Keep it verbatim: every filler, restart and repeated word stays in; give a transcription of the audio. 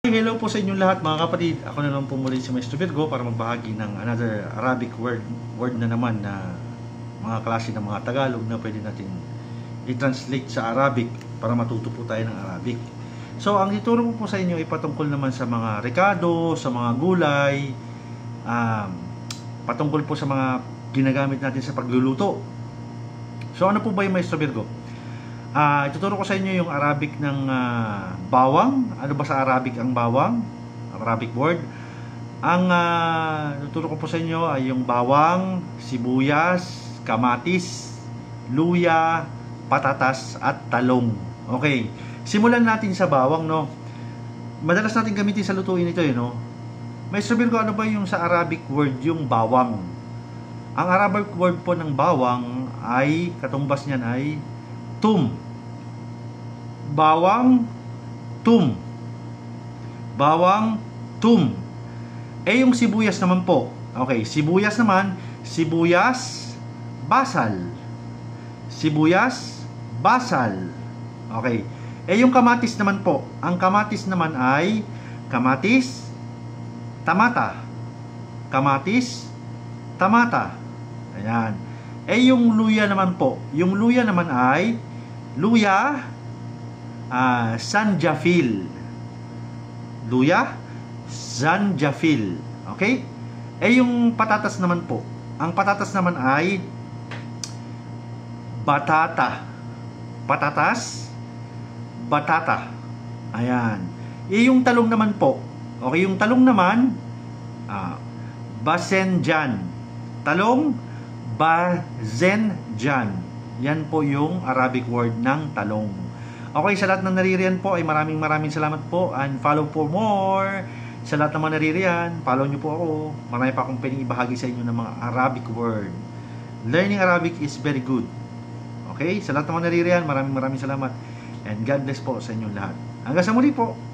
Hello po sa inyong lahat mga kapatid. Ako na naman po muli si Maestro Virgo para magbahagi ng another Arabic word word na naman na mga klase ng mga Tagalog na pwede natin i-translate sa Arabic para matuto po tayo ng Arabic. So ang ituro ko po sa inyo ay patungkol naman sa mga rekado, sa mga gulay, um, patungkol po sa mga ginagamit natin sa pagluluto. So ano po ba yung Maestro Virgo? Uh, ituturo ko sa inyo yung Arabic ng uh, bawang. Ano ba sa Arabic ang bawang? Arabic word. Ang uh, ituturo ko po sa inyo ay yung bawang, sibuyas, kamatis, luya, patatas at talong. Okay. Simulan natin sa bawang, no. Madalas natin gamitin sa lutuin ito, eh, no. May sabihin ko ano ba yung sa Arabic word yung bawang? Ang Arabic word po ng bawang ay katumbas niyan ay tum. Bawang, tum. Bawang, tum. Eh yung sibuyas naman po. Okay, sibuyas naman, sibuyas, basal. Sibuyas, basal. Okay. Eh yung kamatis naman po. Ang kamatis naman ay kamatis, tamata. Kamatis, tamata. Ayan. Eh yung luya naman po. Yung luya naman ay luya, uh, sanjafil. Luya, sanjafil. Okay? Eh yung patatas naman po. Ang patatas naman ay batata. Patatas, batata. Ayan. Eh yung talong naman po. Okay, yung talong naman, uh, basenjan. Talong, bazenjan. Yan po yung Arabic word ng talong. Okay, sa lahat ng naririyan po ay maraming maraming salamat po and follow for more. Sa lahat ng mga naririyan, follow nyo po ako. Marami pa akong pwedeng ibahagi sa inyo ng mga Arabic word. Learning Arabic is very good. Okay, sa lahat ng mga naririyan, maraming maraming salamat and God bless po sa inyong lahat. Hanggang sa muli po.